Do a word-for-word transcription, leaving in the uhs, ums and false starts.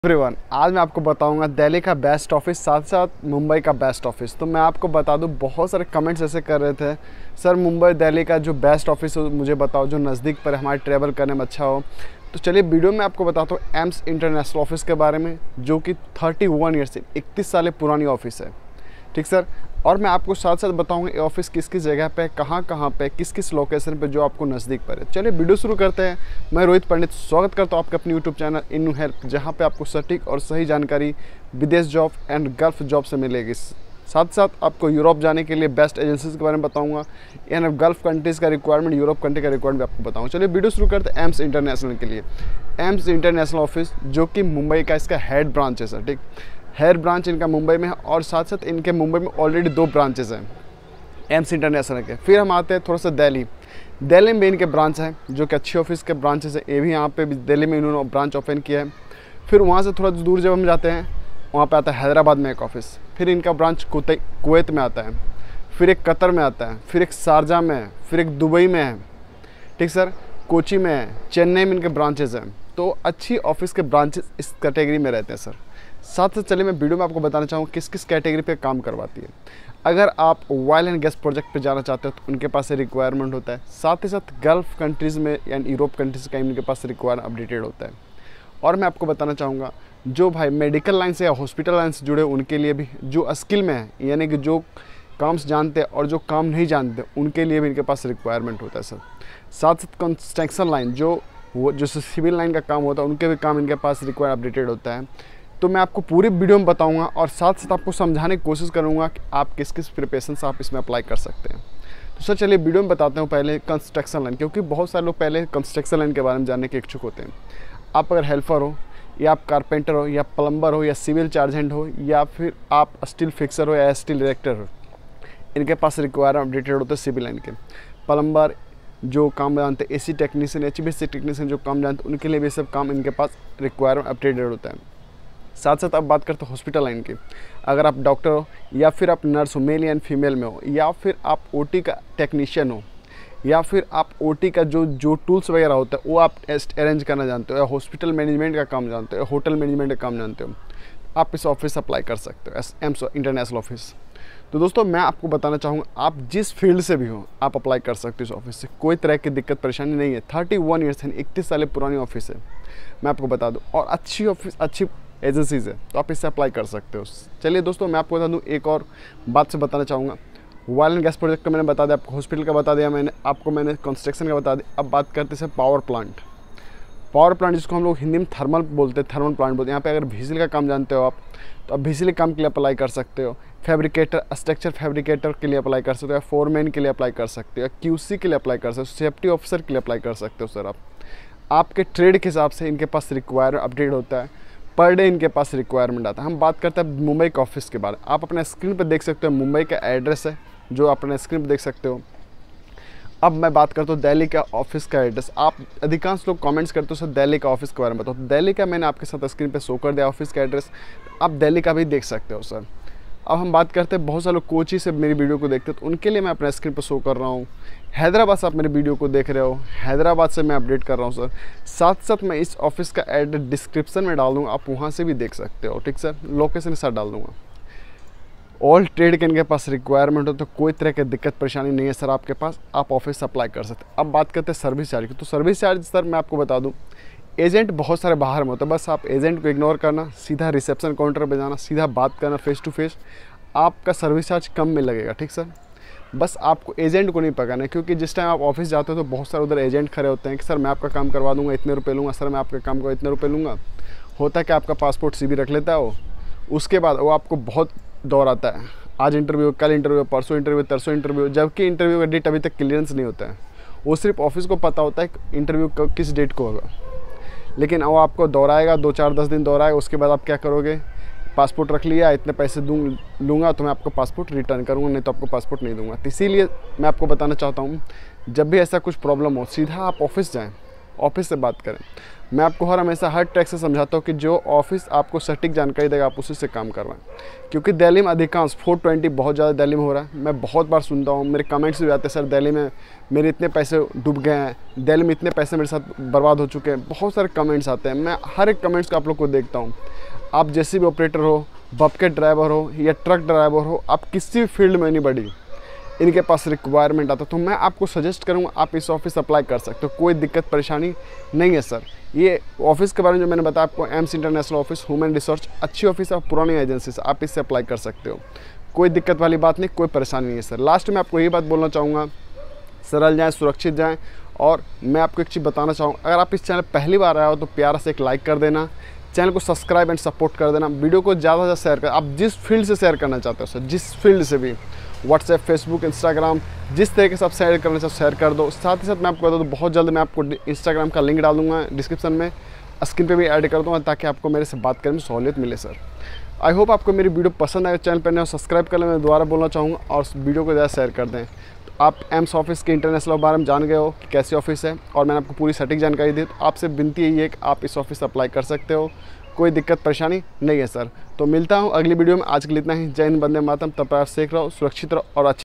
Everyone, आज मैं आपको बताऊंगा दिल्ली का बेस्ट ऑफिस, साथ साथ मुंबई का बेस्ट ऑफिस। तो मैं आपको बता दूं, बहुत सारे कमेंट्स ऐसे कर रहे थे, सर मुंबई दिल्ली का जो बेस्ट ऑफिस हो मुझे बताओ, जो नज़दीक पर हमारे ट्रैवल करने में अच्छा हो। तो चलिए वीडियो में आपको बताता हूँ एम्स इंटरनेशनल ऑफिस के बारे में, जो कि थर्टी वन ईयर से इकतीस साल पुरानी ऑफिस है। ठीक सर। और मैं आपको साथ साथ बताऊंगा ये ऑफिस किस किस जगह पे, कहाँ कहाँ पे, किस किस लोकेशन पे, जो आपको नज़दीक पड़े। चलिए वीडियो शुरू करते हैं। मैं रोहित पंडित स्वागत करता हूँ आपके अपने यूट्यूब चैनल इन्नू हेल्प, जहाँ पे आपको सटीक और सही जानकारी विदेश जॉब एंड गल्फ जॉब से मिलेगी। साथ साथ आपको यूरोप जाने के लिए बेस्ट एजेंसीज के बारे में बताऊँगा, एंड गल्फ कंट्रीज़ का रिक्वायरमेंट, यूरोप कंट्री का रिक्वायरमेंट आपको बताऊँगा। चलिए वीडियो शुरू करते हैं एम्स इंटरनेशनल के लिए। एम्स इंटरनेशनल ऑफिस जो कि मुंबई का इसका हेड ब्रांच है सर। ठीक, हेड ब्रांच इनका मुंबई में है, और साथ साथ इनके मुंबई में ऑलरेडी दो ब्रांचेस हैं एम्स इंटरनेशनल के। फिर हम आते हैं थोड़ा सा दिल्ली। दिल्ली में इनके ब्रांच है, जो कि अच्छी ऑफिस के ब्रांचेस है। ये भी यहाँ पे दिल्ली में इन्होंने ब्रांच ओपन किया है। फिर वहाँ से थोड़ा दूर जब हम जाते हैं, वहाँ पे आता है हैदराबाद में एक ऑफिस। फिर इनका ब्रांच कुवैत में आता है, फिर एक कतर में आता है, फिर एक शारजा में है, फिर एक दुबई में है। ठीक सर, कोची में है, चेन्नई में इनके ब्रांचेस हैं। तो अच्छी ऑफिस के ब्रांचेस इस कैटेगरी में रहते हैं सर। साथ साथ चलिए मैं वीडियो में आपको बताना चाहूँगा किस किस कैटेगरी पे काम करवाती है। अगर आप ऑयल एंड गैस प्रोजेक्ट पे जाना चाहते हो तो उनके पास रिक्वायरमेंट होता है। साथ ही साथ गल्फ कंट्रीज़ में यानी यूरोप कंट्रीज़ का इनके पास रिक्वायरमेंट अपडेटेड होता है। और मैं आपको बताना चाहूँगा, जो भाई मेडिकल लाइन से या हॉस्पिटल लाइन से जुड़े उनके लिए भी, जो स्किल में है यानी कि जो काम जानते हैं और जो काम नहीं जानते, उनके लिए भी इनके पास रिक्वायरमेंट होता है सर। साथ साथ कंस्ट्रक्शन लाइन, जो वो जो सिविल लाइन का काम होता है, उनके भी काम इनके पास रिक्वायर अपडेटेड होता है। तो मैं आपको पूरी वीडियो में बताऊंगा, और साथ साथ आपको समझाने की कोशिश करूंगा कि आप किस किस प्रिपरेशन से आप इसमें अप्लाई कर सकते हैं। तो सर चलिए वीडियो में बताते हूँ पहले कंस्ट्रक्शन लाइन, क्योंकि बहुत सारे लोग पहले कंस्ट्रक्शन लाइन के बारे में जानने के इच्छुक होते हैं। आप अगर हेल्पर हो, या आप कारपेंटर हो, या प्लम्बर हो, या सिविल चार्जेंट हो, या फिर आप स्टील फिक्सर हो, या स्टील डायरेक्टर हो, इनके पास रिक्वायरमेंट अपडेटेड होते हैं सिविल लाइन के। प्लम्बर जो काम जानते हैं, A C technician, H B C technician जो काम जानते हैं, उनके लिए भी सब काम इनके पास रिक्वायरमेंट अपडेटेड होता है। साथ साथ अब बात करते हैं हॉस्पिटल लाइन की। अगर आप डॉक्टर हो, या फिर आप नर्स हो, मेल या फीमेल में हो, या फिर आप ओटी का टेक्नीशियन हो, या फिर आप ओटी का जो जो टूल्स वगैरह होता है वो आप अरेंज करना जानते हो, या हॉस्पिटल मैनेजमेंट का काम जानते हो, या होटल मैनेजमेंट का काम जानते हो, आप इस ऑफिस अप्लाई कर सकते हो, एम्स इंटरनेशनल ऑफिस। तो दोस्तों मैं आपको बताना चाहूँगा, आप जिस फील्ड से भी हो आप अप्लाई कर सकते हो इस ऑफिस से, कोई तरह की दिक्कत परेशानी नहीं है। थर्टी वन ईयर्स है, इकतीस साल पुरानी ऑफिस है, मैं आपको बता दूँ। और अच्छी ऑफिस, अच्छी एजेंसीज है, तो आप इससे अप्लाई कर सकते हो। चलिए दोस्तों मैं आपको बता दूं, एक और बात से बताना चाहूँगा। ऑयल एंड गैस प्रोजेक्ट का मैंने बता दिया आपको, हॉस्पिटल का बता दिया मैंने आपको, मैंने कंस्ट्रक्शन का बता दिया। अब बात करते हैं पावर प्लांट। पावर प्लांट जिसको हम लोग हिंदी में थर्मल बोलते हैं, थर्मल प्लांट बोलते हैं। यहाँ पे अगर बिजली का काम जानते हो आप, तो आप बिजली काम के लिए अप्लाई कर सकते हो। फैब्रिकेटर, स्ट्रक्चर फैब्रिकेटर के लिए अप्लाई कर सकते हो, या फोरमैन के लिए अप्लाई कर सकते हो, या क्यूसी के लिए अप्लाई कर सकते हो, सेफ्टी ऑफिसर के लिए अप्लाई कर सकते हो सर। आप आपके ट्रेड के हिसाब से इनके पास रिक्वायरमेंट अपडेट होता है, पर डे इनके पास रिक्वायरमेंट आता है। हम बात करते हैं मुंबई के ऑफिस के बारे में। आप अपने स्क्रीन पर देख सकते हो मुंबई का एड्रेस है, जो अपने स्क्रीन पर देख सकते हो। अब मैं बात करता हूँ दिल्ली का ऑफिस का एड्रेस। आप अधिकांश लोग कमेंट्स करते हो सर दिल्ली का ऑफिस के बारे में बताओ। तो दिल्ली का मैंने आपके साथ स्क्रीन पे शो कर दिया ऑफिस का एड्रेस, आप दिल्ली का भी देख सकते हो सर। अब हम बात करते हैं, बहुत सारे लोग कोची से मेरी वीडियो को देखते हैं, तो उनके लिए मैं अपने स्क्रीन पर शो कर रहा हूँ। हैदराबाद से आप मेरी वीडियो को देख रहे हो, हैदराबाद से मैं अपडेट कर रहा हूँ सर। साथ साथ मैं इस ऑफिस का एड्रेस डिस्क्रिप्शन में डाल दूँगा, आप वहाँ से भी देख सकते हो। ठीक सर, लोकेशन के साथ डाल दूँगा। ऑल ट्रेड के इनके पास रिक्वायरमेंट हो, तो कोई तरह की दिक्कत परेशानी नहीं है सर आपके पास, आप ऑफिस अप्लाई कर सकते हैं। अब बात करते हैं सर्विस चार्ज की। तो सर्विस चार्ज सर मैं आपको बता दूं, एजेंट बहुत सारे बाहर में होते हैं, बस आप एजेंट को इग्नोर करना, सीधा रिसेप्शन काउंटर पे जाना, सीधा बात करना फेस टू फेस, आपका सर्विस चार्ज कम में लगेगा। ठीक सर, बस आपको एजेंट को नहीं पकड़ना है, क्योंकि जिस टाइम आप ऑफिस जाते हो तो बहुत सारे उधर एजेंट खड़े होते हैं कि सर मैं आपका काम करवा दूंगा, इतने रुपये लूँगा, सर मैं आपका काम का इतने रुपये लूँगा। होता है कि आपका पासपोर्ट सी बी रख लेता है वो, उसके बाद वो आपको बहुत दौड़ाता है, आज इंटरव्यू, कल इंटरव्यू, परसों इंटरव्यू, तरसों इंटरव्यू, जबकि इंटरव्यू का डेट अभी तक क्लियरेंस नहीं होता है। वो सिर्फ ऑफिस को पता होता है कि इंटरव्यू किस डेट को होगा, लेकिन वो आपको दौड़ाएगा, दो चार दस दिन दौड़ाएगा। उसके बाद आप क्या करोगे, पासपोर्ट रख लिया, इतने पैसे दूँ लूँगा तो मैं आपको पासपोर्ट रिटर्न करूँगा, नहीं तो आपको पासपोर्ट नहीं दूँगा। तो इसीलिए मैं आपको बताना चाहता हूँ, जब भी ऐसा कुछ प्रॉब्लम हो, सीधा आप ऑफिस जाएँ, ऑफिस से बात करें। मैं आपको हर हमेशा हर ट्रैक से समझाता हूँ कि जो ऑफिस आपको सटीक जानकारी देगा आप उसी से काम करवाएं, क्योंकि दिल्ली में अधिकांश फोर ट्वेंटी बहुत ज़्यादा दिल्ली में हो रहा है। मैं बहुत बार सुनता हूँ, मेरे कमेंट्स भी आते हैं, सर दिल्ली में मेरे इतने पैसे डूब गए हैं, दिल्ली में इतने पैसे मेरे साथ बर्बाद हो चुके हैं, बहुत सारे कमेंट्स आते हैं। मैं हर एक कमेंट्स को आप लोग को देखता हूँ। आप जैसे भी ऑपरेटर हो, बकेट ड्राइवर हो या ट्रक ड्राइवर हो, आप किसी भी फील्ड में नहीं बढ़ी, इनके पास रिक्वायरमेंट आता, तो मैं आपको सजेस्ट करूँगा आप इस ऑफिस अप्लाई कर सकते हो। कोई दिक्कत परेशानी नहीं है सर। ये ऑफिस के बारे में जो मैंने बताया आपको, Aims international office, human resource, अच्छी ऑफिस है, पुरानी एजेंसी से आप इससे अप्लाई कर सकते हो। कोई दिक्कत वाली बात नहीं, कोई परेशानी नहीं है सर। लास्ट में आपको यही बात बोलना चाहूँगा, सरल जाएँ, सुरक्षित जाएँ। और मैं आपको एक चीज़ बताना चाहूँ, अगर आप इस चैनल पहली बार आए हो तो प्यारा से एक लाइक कर देना, चैनल को सब्सक्राइब एंड सपोर्ट कर देना, वीडियो को ज़्यादा से ज़्यादा शेयर कर। आप जिस फील्ड से शेयर करना चाहते हो सर, जिस फील्ड से भी, व्हाट्सएप, फेसबुक, इंस्टाग्राम, जिस तरीके से आप शेयर करना चाहते हो शेयर कर दो। साथ ही साथ मैं आपको बता दूँ, बहुत जल्द मैं आपको इंस्टाग्राम का लिंक डाल दूँगा डिस्क्रिप्शन में, स्क्रीन पे भी ऐड कर दूँगा, ताकि आपको मेरे से बात करने में सहूलियत मिले सर। आई होप आपको मेरी वीडियो पसंद आए। चैनल पर नए सब्सक्राइब कर लें, मैं दोबारा बोलना चाहूँगा, और वीडियो को ज़्यादा शेयर कर दें। तो आप एम्स ऑफिस के इंटरनेशनल बारे में जान गए हो कि कैसी ऑफिस है, और मैंने आपको पूरी सटीक जानकारी दी। तो आपसे विनती यही है कि आप इस ऑफिस से अप्लाई कर सकते हो, कोई दिक्कत परेशानी नहीं है सर। तो मिलता हूँ अगली वीडियो में। आज के लिए इतना ही। जय हिंद, वंदे मातरम। तब तक आप सीख रहो, सुरक्षित रहो और अच्छी